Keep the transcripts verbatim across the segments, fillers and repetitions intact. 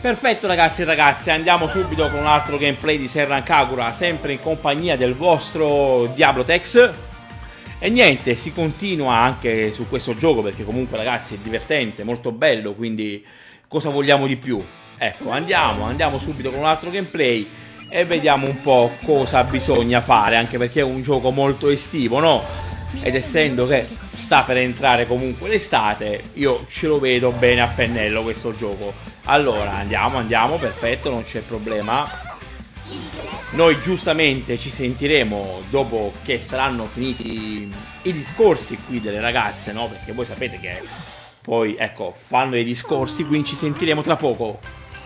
Perfetto ragazzi e ragazze, andiamo subito con un altro gameplay di Senran Kagura, sempre in compagnia del vostro Diablotex. E niente, si continua anche su questo gioco perché comunque ragazzi è divertente, molto bello, quindi cosa vogliamo di più? Ecco, andiamo, andiamo subito con un altro gameplay e vediamo un po' cosa bisogna fare, anche perché è un gioco molto estivo, no? Ed essendo che sta per entrare comunque l'estate, io ce lo vedo bene a pennello questo gioco. Allora andiamo, andiamo, perfetto, non c'è problema. Noi giustamente ci sentiremo dopo che saranno finiti i discorsi qui delle ragazze, no? Perché voi sapete che poi, ecco, fanno i discorsi, quindi ci sentiremo tra poco.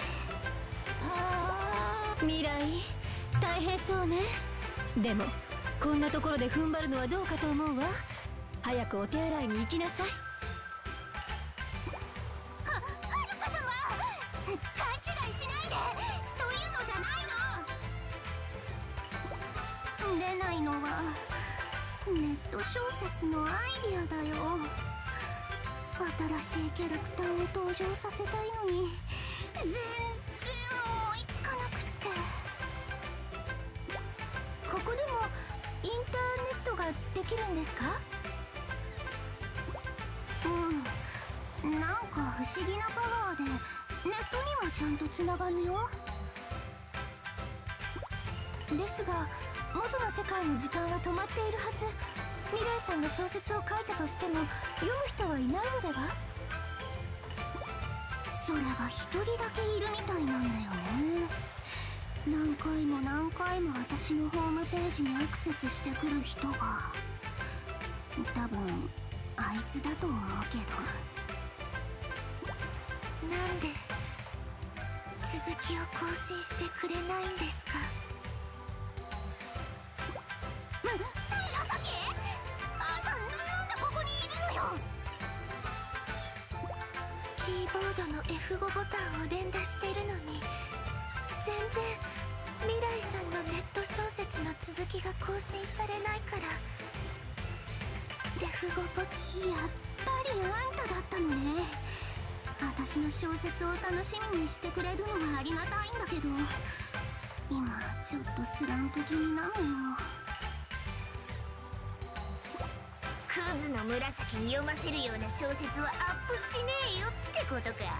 Mirai, こんなところで踏ん張るのはどうかと思うわ。早くお手洗いに行きなさい。は、はるか様、勘違いしないで。そういうのじゃないの。出ないのはネット小説のアイディアだよ。新しいキャラクターを登場させたいのに全然思いつかなくって。ここでもインターネットができるんですか？うん、なんか不思議なパワーでネットにはちゃんとつながるよ。ですが元の世界の時間は止まっているはず。未来さんが小説を書いたとしても読む人はいないのでは？それが一人だけいるみたいなんだよね。何回も何回も私のホームページにアクセスしてくる人が多分あいつだと思うけど。なんで続きを更新してくれないんですか？む、矢崎？あんたなんでここにいるのよ。キーボードの エフご ボタンを連打してるのに全然未来さんのネット小説の続きが更新されないから。 エフご ボタン。やっぱりあんただったのね。私の小説を楽しみにしてくれるのはありがたいんだけど今ちょっとスランプ気味なのよ。クズの紫に読ませるような小説はアップしねえよってことか。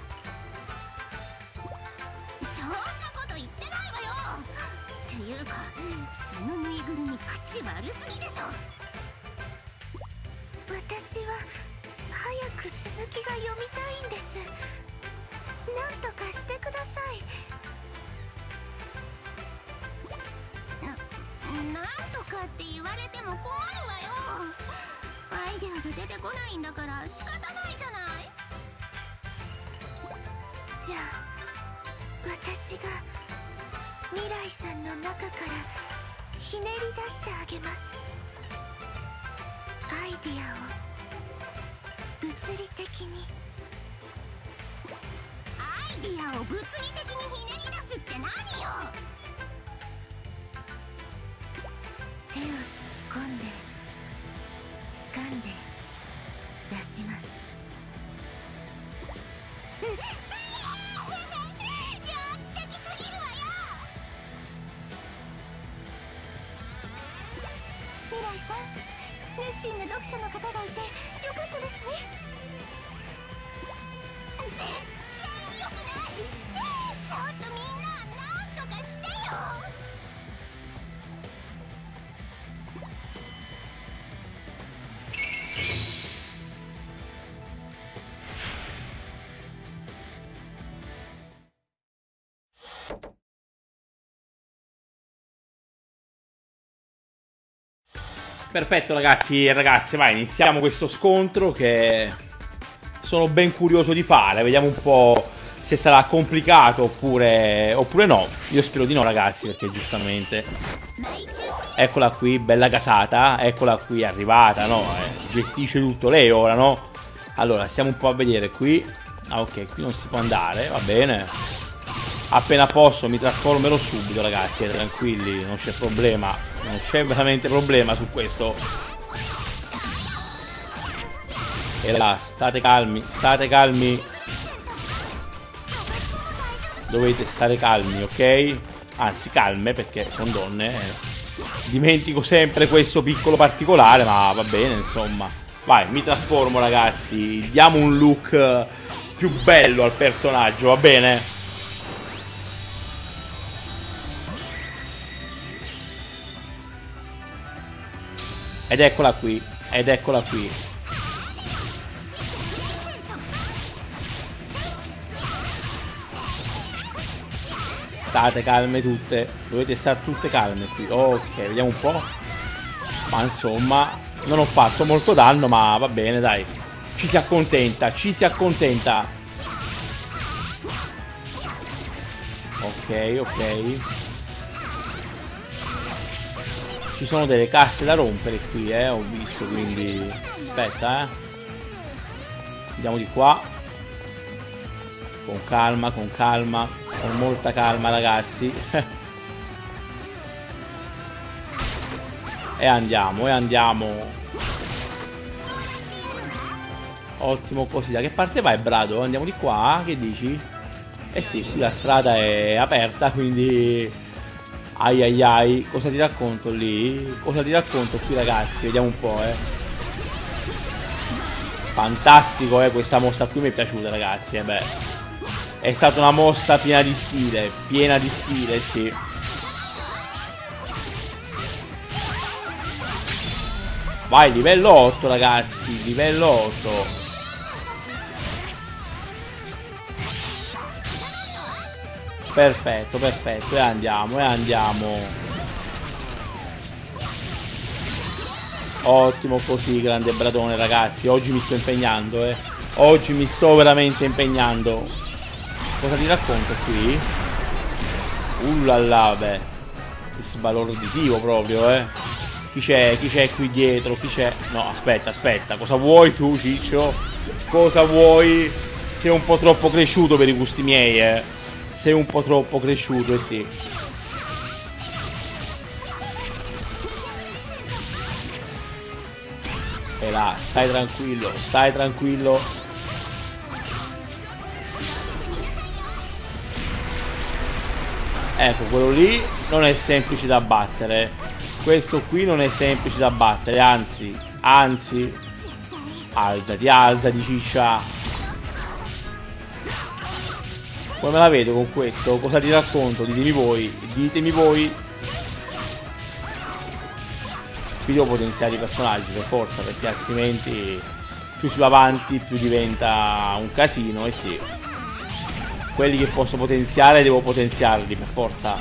そんなこと言ってないわよ。っていうかそのぬいぐるみ口悪すぎでしょ。私は早く続きが読みたいんです。なんとかしてください。な、なんとかって言われても困るわよ。アイデアが出てこないんだから仕方ないじゃない。じゃあ私が未来さんの中からひねり出してあげます。アイディアを物理的に。アイディアを物理的にひねり出すって何よ。手を突っ込んで掴んで出します。未来さん、熱心な読者の方がいてよかったですね。全然よくない。ちょっとみんななんとかしてよ。Perfetto ragazzi e ragazze, vai, iniziamo questo scontro che sono ben curioso di fare. Vediamo un po' se sarà complicato oppure, oppure no. Io spero di no ragazzi, perché giustamente eccola qui, bella casata. Eccola qui, arrivata, no? Eh, gestisce tutto lei ora, no? Allora, stiamo un po' a vedere qui. Ah ok, qui non si può andare, va bene. Appena posso mi trasformerò subito ragazzi, eh, tranquilli, non c'è problema. Non c'è veramente problema su questo. E là, state calmi, state calmi. Dovete stare calmi, ok? Anzi, calme, perché sono donne. Eh. Dimentico sempre questo piccolo particolare, ma va bene, insomma. Vai, mi trasformo, ragazzi. Diamo un look più bello al personaggio, va bene? Ed eccola qui, ed eccola qui. State calme tutte, dovete stare tutte calme qui. Ok, vediamo un po'. Ma insomma, non ho fatto molto danno, ma va bene, dai. Ci si accontenta, ci si accontenta. Ok, ok. Ci sono delle casse da rompere qui, eh, ho visto, quindi aspetta, eh. Andiamo di qua. Con calma, con calma, con molta calma, ragazzi. E andiamo, e andiamo. Ottimo, così. Da che parte vai, Brado? Andiamo di qua, che dici? Eh sì, qui la strada è aperta, quindi... Ai ai ai, cosa ti racconto lì? Cosa ti racconto qui, ragazzi? Vediamo un po', eh. Fantastico, eh, questa mossa qui mi è piaciuta, ragazzi, eh, beh. È stata una mossa piena di stile, piena di stile, sì. Vai, livello otto, ragazzi, livello otto. Perfetto, perfetto, e andiamo, e andiamo. Ottimo così, grande Bradone, ragazzi. Oggi mi sto impegnando, eh. Oggi mi sto veramente impegnando. Cosa ti racconto qui? Ullala, beh. Sbalorditivo proprio, eh. Chi c'è? Chi c'è qui dietro? Chi c'è? No, aspetta, aspetta. Cosa vuoi tu, Ciccio? Cosa vuoi? Sei un po' troppo cresciuto per i gusti miei, eh. Sei un po' troppo cresciuto, eh sì. E là, stai tranquillo, stai tranquillo. Ecco, quello lì non è semplice da battere. Questo qui non è semplice da battere, anzi, anzi. Alzati, alzati, ciccia. Come me la vedo con questo? Cosa ti racconto? Ditemi voi, ditemi voi. Qui devo potenziare i personaggi per forza, perché altrimenti più si va avanti più diventa un casino, e eh sì. Quelli che posso potenziare devo potenziarli per forza.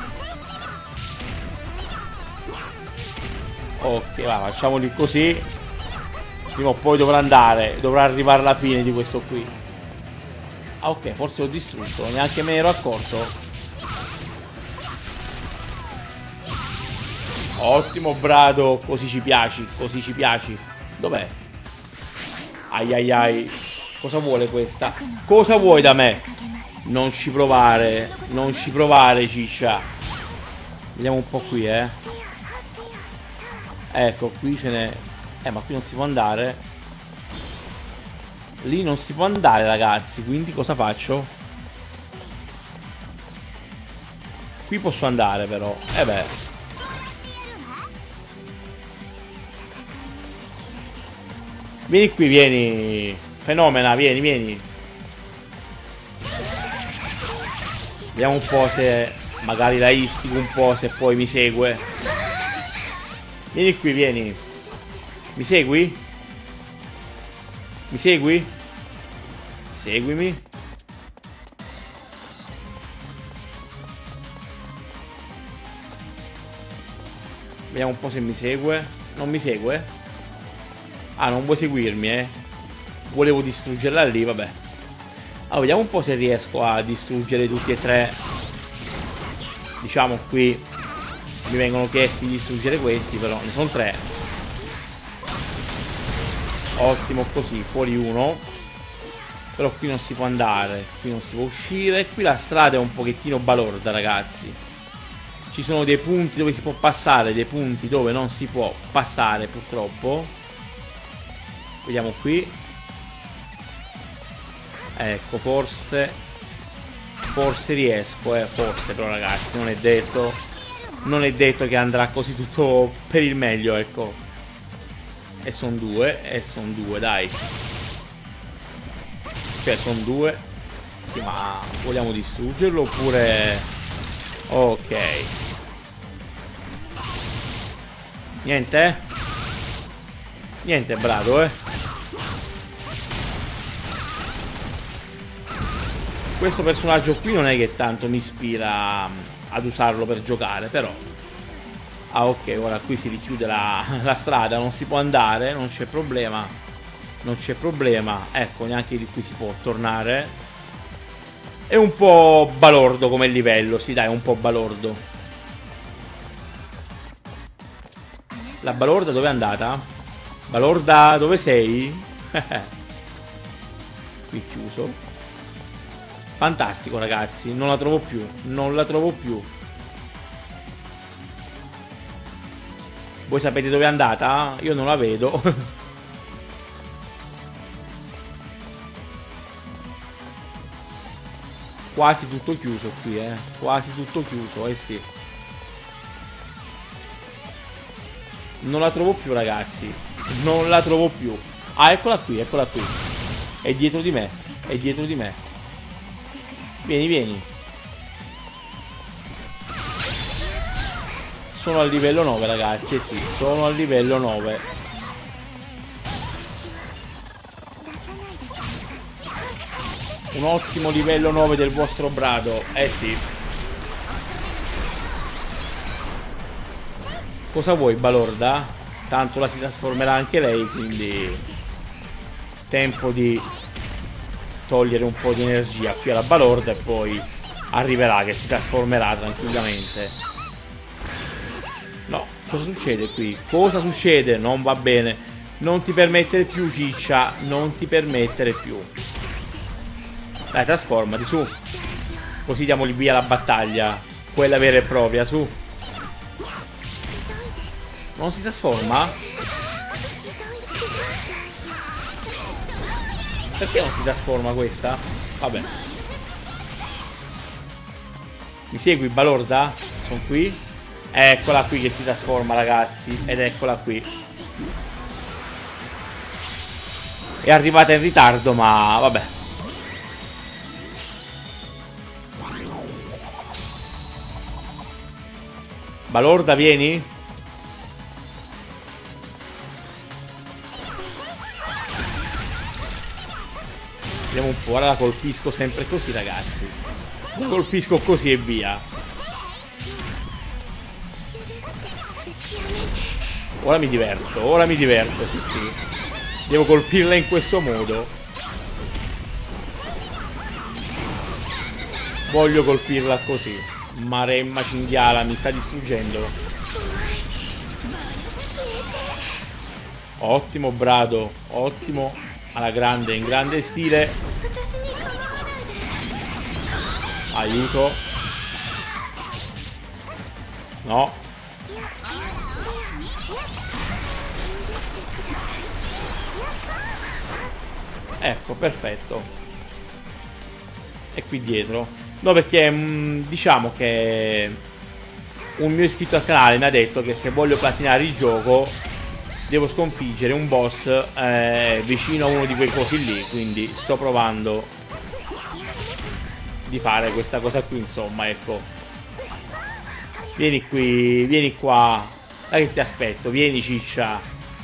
Ok, va, facciamoli così. Prima o poi dovrà andare, dovrà arrivare alla fine di questo qui. Ah, ok, forse l'ho distrutto, neanche me ne ero accorto. Ottimo, Brado, così ci piaci, così ci piaci. Dov'è? Ai ai ai. Cosa vuole questa? Cosa vuoi da me? Non ci provare, non ci provare, ciccia. Vediamo un po' qui, eh. Ecco, qui ce n'è. Eh, ma qui non si può andare. Lì non si può andare, ragazzi. Quindi cosa faccio? Qui posso andare, però. Eh beh. Vieni qui, vieni. Fenomena, vieni, vieni. Vediamo un po' se magari la istico un po', se poi mi segue. Vieni qui, vieni. Mi segui? Mi segui? Seguimi. Vediamo un po' se mi segue. Non mi segue? Ah, non vuoi seguirmi, eh? Volevo distruggerla lì, vabbè. Allora, vediamo un po' se riesco a distruggere tutti e tre. Diciamo qui mi vengono chiesti di distruggere questi, però ne sono tre. Ottimo così, fuori uno. Però qui non si può andare, qui non si può uscire. Qui la strada è un pochettino balorda, ragazzi. Ci sono dei punti dove si può passare, dei punti dove non si può passare, purtroppo. Vediamo qui. Ecco, forse Forse riesco, eh, forse, però ragazzi, non è detto. Non è detto che andrà così tutto per il meglio, ecco. E sono due, e sono due, dai. Cioè, sono due. Sì, ma vogliamo distruggerlo oppure... Ok. Niente? Niente, bravo, eh. Questo personaggio qui non è che tanto mi ispira ad usarlo per giocare, però. Ah, ok, ora qui si richiude la, la strada, non si può andare, non c'è problema. Non c'è problema. Ecco, neanche di qui si può tornare. È un po' balordo come livello, sì, dai, è un po' balordo. La balorda dove è andata? Balorda, dove sei? Qui chiuso. Fantastico, ragazzi, non la trovo più, non la trovo più. Voi sapete dove è andata? Io non la vedo. Quasi tutto chiuso qui, eh. Quasi tutto chiuso, eh sì. Non la trovo più, ragazzi. Non la trovo più. Ah, eccola qui, eccola qui. È dietro di me, è dietro di me. Vieni, vieni. Sono al livello nove, ragazzi, eh sì, sono al livello nove. Un ottimo livello nove del vostro brado, eh sì. Cosa vuoi, balorda? Tanto la si trasformerà anche lei, quindi... Tempo di... togliere un po' di energia qui alla balorda e poi arriverà che si trasformerà tranquillamente. No, cosa succede qui? Cosa succede? Non va bene. Non ti permettere più, ciccia. Non ti permettere più. Dai, trasformati, su. Così diamogli via la battaglia. Quella vera e propria, su. Non si trasforma? Perché non si trasforma questa? Vabbè. Mi segui, balorda? Sono qui. Eccola qui che si trasforma, ragazzi. Ed eccola qui. È arrivata in ritardo, ma vabbè. Balorda, vieni? Vediamo un po', ora la colpisco sempre così, ragazzi. La colpisco così e via. Ora mi diverto, ora mi diverto, sì sì. Devo colpirla in questo modo. Voglio colpirla così. Maremma cinghiala, mi sta distruggendo. Ottimo, brado, ottimo. Alla grande, in grande stile. Aiuto. No. Ecco, perfetto. E qui dietro. No, perché mh, diciamo che un mio iscritto al canale mi ha detto che se voglio platinare il gioco devo sconfiggere un boss eh, vicino a uno di quei cosi lì. Quindi sto provando di fare questa cosa qui, insomma, ecco. Vieni qui, vieni qua. Dai che ti aspetto, vieni ciccia.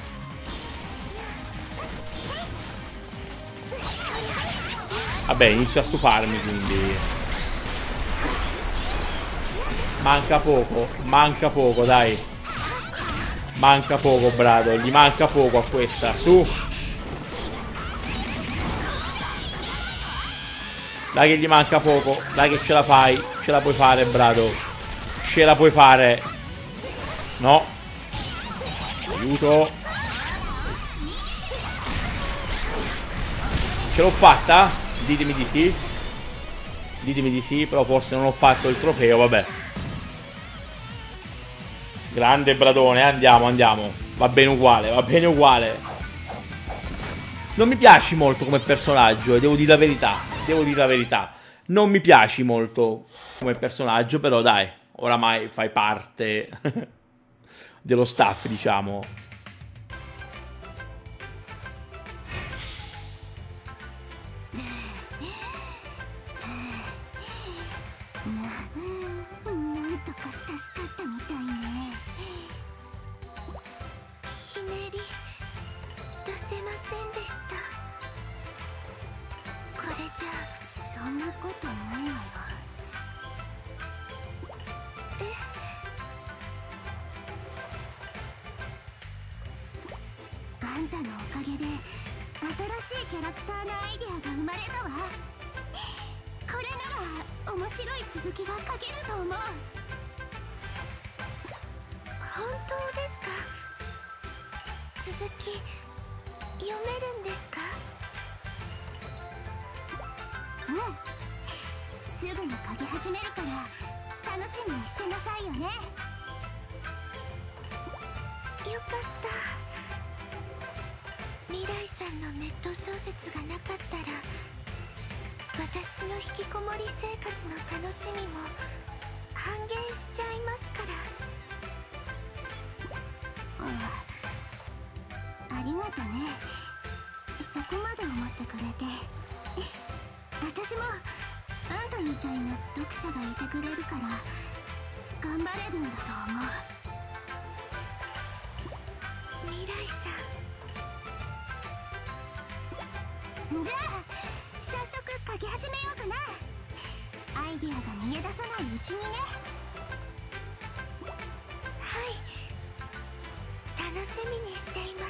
Vabbè, inizio a stufarmi, quindi manca poco, manca poco, dai. Manca poco, brado, gli manca poco a questa, su. Dai che gli manca poco, dai che ce la fai, ce la puoi fare, brado. Ce la puoi fare. No. Aiuto. Ce l'ho fatta? Ditemi di sì. Ditemi di sì, però forse non ho fatto il trofeo, vabbè. Grande bradone, andiamo, andiamo. Va bene uguale, va bene uguale. Non mi piaci molto come personaggio, e devo dire la verità. Devo dire la verità. Non mi piaci molto come personaggio, però dai, oramai fai parte dello staff, diciamo. あんたのおかげで新しいキャラクターのアイデアが生まれたわ。これなら面白い続きが書けると思う。本当ですか？続き読めるんですか？うん、すぐに書き始めるから楽しみにしてなさいよね。よかった。未来さんのネット小説がなかったら私の引きこもり生活の楽しみも半減しちゃいますから。うん、ありがとね。そこまで思ってくれて。私もあんたみたいな読者がいてくれるから頑張れるんだと思う。未来さん、じゃあ早速書き始めようかな。アイデアが逃げ出さないうちにね。はい、楽しみにしています。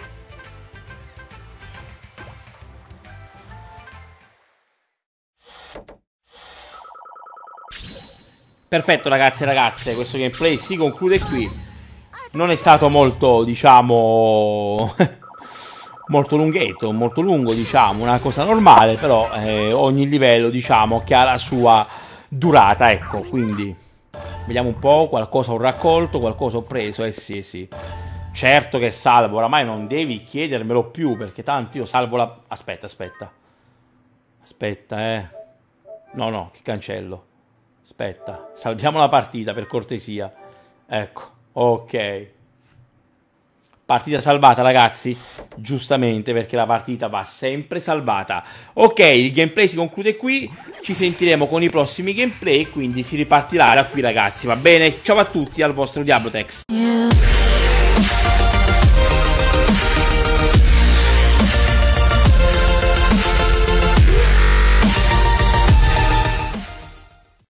Perfetto ragazzi e ragazze, questo gameplay si conclude qui. Non è stato molto, diciamo... molto lunghetto, molto lungo, diciamo, una cosa normale, però eh, ogni livello, diciamo, che ha la sua durata, ecco, quindi vediamo un po', qualcosa ho raccolto, qualcosa ho preso, eh sì, sì, certo che salvo, oramai non devi chiedermelo più, perché tanto io salvo la... aspetta, aspetta, aspetta, eh, no, no, che cancello, aspetta, salviamo la partita per cortesia, ecco, ok. Partita salvata ragazzi, giustamente perché la partita va sempre salvata. Ok, il gameplay si conclude qui, ci sentiremo con i prossimi gameplay, quindi si ripartirà da qui ragazzi, va bene? Ciao a tutti, al vostro Diablotex.